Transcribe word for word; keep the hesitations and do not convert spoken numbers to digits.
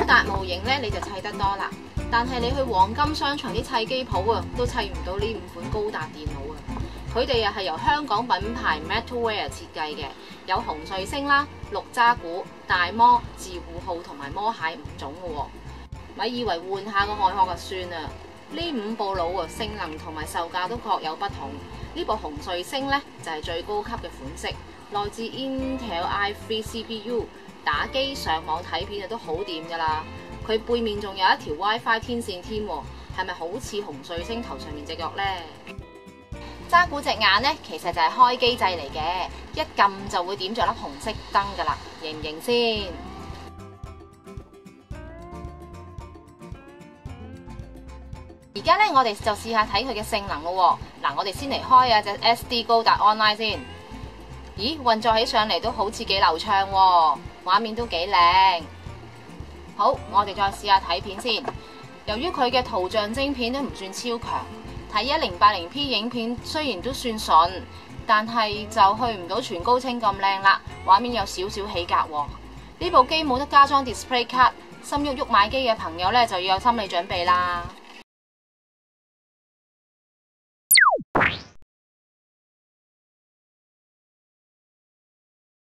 達模型咧，你就砌得多啦。但係你去黃金商場啲砌機鋪啊，都砌唔到呢五款高達電腦啊！佢哋又係由香港品牌 Metalware 設計嘅，有紅彗星啦、綠渣古、大魔、自護號同埋魔蟹五種嘅喎。咪以為換下個外殼就算啦，呢五部腦啊，性能同埋售價都各有不同。呢部紅彗星咧就係最高級嘅款式，來自 Intel i 三 C P U， 打機上網睇片啊都好掂噶啦。佢背面仲有一條 WiFi 天線添，係咪好似紅彗星頭上面隻腳呢？渣古隻眼咧，其實就係開機掣嚟嘅，一撳就會點着粒紅色燈噶啦，型唔型先？而家咧，我哋就試下睇佢嘅性能咯。嗱，我哋先嚟開下隻 S D 高達 Online 先。咦，運作起上嚟都好似幾流暢喎，畫面都幾靚。好，我哋再試下睇片先。由於佢嘅圖像晶片都唔算超強，睇一零八零 P 影片雖然都算順，但係就去唔到全高清咁靚啦，畫面有少少起格喎。呢部機冇得加裝 display card，心喐喐買機嘅朋友咧就要有心理準備啦。